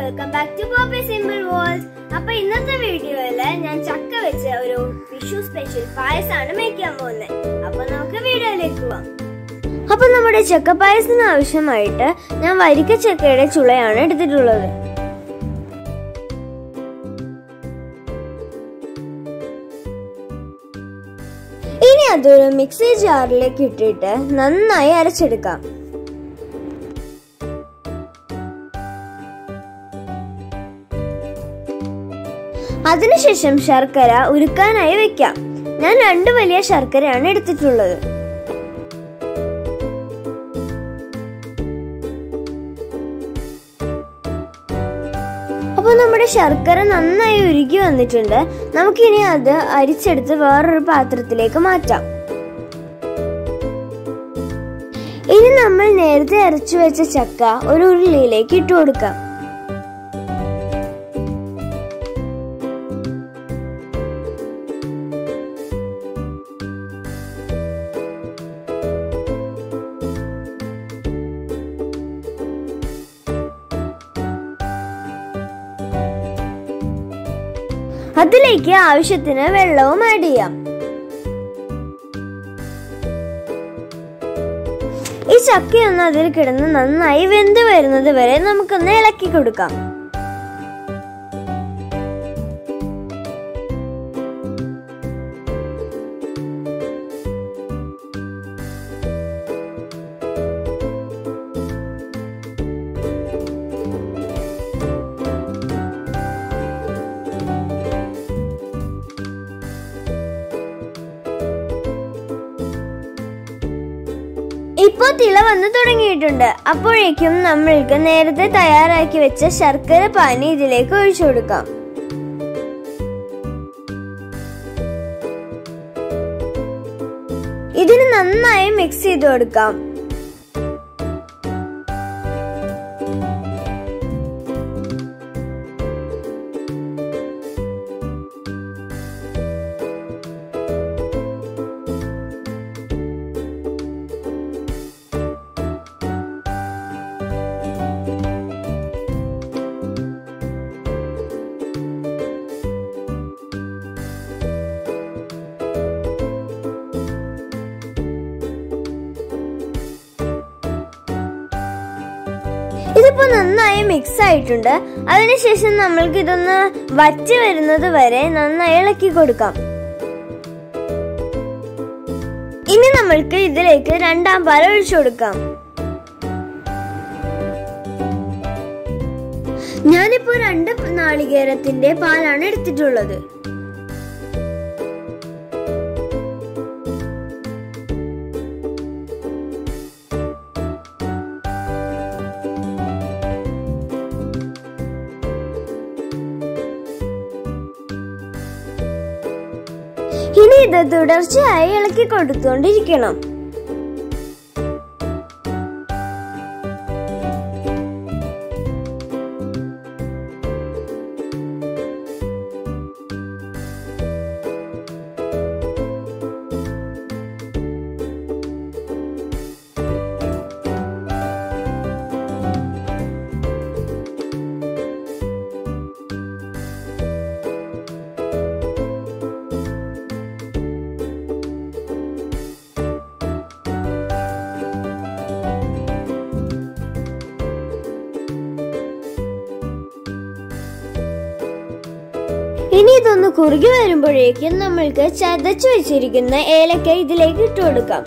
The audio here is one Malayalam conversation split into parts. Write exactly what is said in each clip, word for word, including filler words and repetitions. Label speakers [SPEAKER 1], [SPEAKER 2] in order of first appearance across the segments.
[SPEAKER 1] welcome back to Poppy Simple World. അപ്പോൾ ഇന്നത്തെ വീഡിയോയിൽ ഞാൻ ചക്ക വെച്ച് ഒരു വിഷു സ്പെഷ്യൽ പായസമാണ് മേക്കാൻ പോകുന്നത്. അപ്പോൾ നമുക്ക് വീഡിയോയിലേക്ക് പോകാം. അപ്പോൾ നമ്മുടെ ചക്ക പായസത്തിന് ആവശ്യമായിട്ട് ഞാൻ വരിക്ക ചക്കയുടെ ചുളയാണ് എടുത്തിട്ടുള്ളത്. ഇനി അതൊരു മിക്സി ജാറിലേക്ക് ഇട്ടിട്ട് നന്നായി അരച്ചെടുക്കാം. അതിനുശേഷം ശർക്കര ഉരുക്കാനായി വെക്കാം. ഞാൻ രണ്ട് വലിയ ശർക്കരയാണ് എടുത്തിട്ടുള്ളത്. അപ്പോൾ നമ്മുടെ ശർക്കര നന്നായി ഉരുകി വന്നിട്ടുണ്ട്. നമുക്കിനി അത് അരിച്ചെടുത്ത് വേറൊരു പാത്രത്തിലേക്ക് മാറ്റാം. ഇനി നമ്മൾ നേരത്തെ അരച്ചു വെച്ച ചക്ക ഒരു ഉരുളിയിലേക്ക് ഇട്ടു കൊടുക്കാം. അതിലേക്ക് ആവശ്യത്തിന് വെള്ളവും ആഡ് ചെയ്യാം. ഈ ചക്കയൊന്ന് അതിൽ കിടന്ന് നന്നായി വെന്ത് വരുന്നത് വരെ നമുക്കൊന്ന് ഇളക്കി കൊടുക്കാം. ഇപ്പോ തിള വന്ന് തുടങ്ങിയിട്ടുണ്ട്. അപ്പോഴേക്കും നമ്മൾക്ക് നേരത്തെ തയ്യാറാക്കി വെച്ച ശർക്കര പാനി ഇതിലേക്ക് ഒഴിച്ചു കൊടുക്കാം. ഇതിന് നന്നായി മിക്സ് ചെയ്ത് കൊടുക്കാം. ഇതിപ്പോ നന്നായി മിക്സ് ആയിട്ടുണ്ട്. അതിനുശേഷം നമ്മൾക്ക് ഇതൊന്ന് വറ്റി വരുന്നത് വരെ നന്നായി ഇളക്കി കൊടുക്കാം. ഇനി നമ്മൾക്ക് ഇതിലേക്ക് രണ്ടാം പാൽ ഒഴിച്ചു കൊടുക്കാം. ഞാനിപ്പോ രണ്ട് നാളികേരത്തിന്റെ പാലാണ് എടുത്തിട്ടുള്ളത്. ഇനി ഇത് തുടർച്ചയായി ഇളക്കി കൊടുത്തുകൊണ്ടിരിക്കണം. ഇനി ഇതൊന്ന് കുറുകി വരുമ്പോഴേക്കും നമ്മൾക്ക് ചതച്ചു വെച്ചിരിക്കുന്ന ഏലക്ക ഇതിലേക്ക് ഇട്ടു കൊടുക്കാം.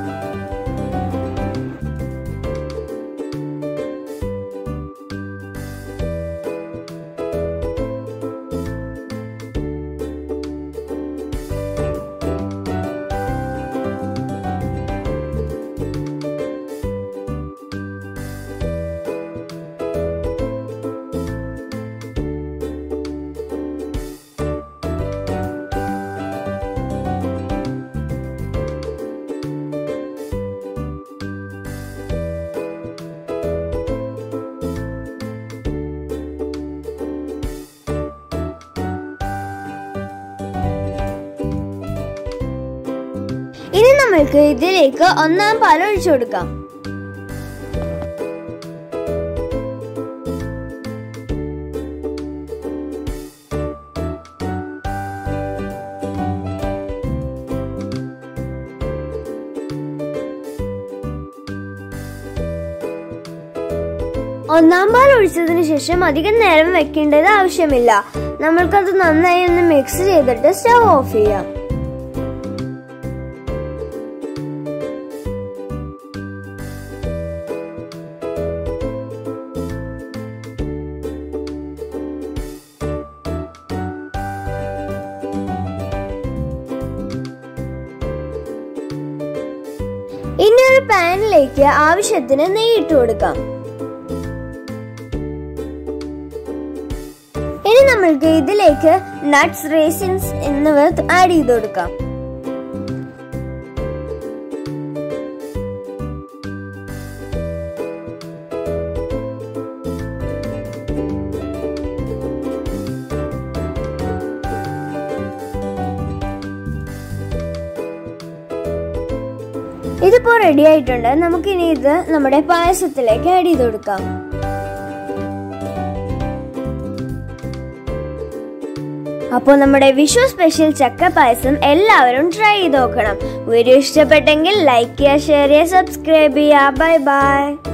[SPEAKER 1] ഇനി നമ്മൾക്ക് ഇതിലേക്ക് ഒന്നാം പാൽ ഒഴിച്ചു കൊടുക്കാം. ഒന്നാം പാൽ ഒഴിച്ചതിന് ശേഷം അധികം നേരം വെക്കേണ്ടത് ആവശ്യമില്ല. നമ്മൾക്കത് നന്നായി ഒന്ന് മിക്സ് ചെയ്തിട്ട് സ്റ്റവ് ഓഫ് ചെയ്യാം. ഇനി ഒരു പാനിലേക്ക് ആവശ്യത്തിന് നെയ്യ് ഇട്ട് കൊടുക്കാം. ഇനി നമ്മൾക്ക് ഇതിലേക്ക് നട്ട്സ്, റേസിൻസ് എന്നിവ ആഡ് ചെയ്ത് കൊടുക്കാം. ഇതിപ്പോ റെഡി ആയിട്ടുണ്ട്. നമുക്കിനി ഇത് നമ്മുടെ പായസത്തിലേക്ക് ആഡ് ചെയ്ത് കൊടുക്കാം. അപ്പോൾ നമ്മുടെ വിഷു സ്പെഷ്യൽ ചക്ക പായസം എല്ലാവരും ട്രൈ ചെയ്ത് നോക്കണം. വീഡിയോ ഇഷ്ടപ്പെട്ടെങ്കിൽ ലൈക്ക് ചെയ്യുക, ഷെയർ ചെയ്യുക, സബ്സ്ക്രൈബ് ചെയ്യുക. Bye by.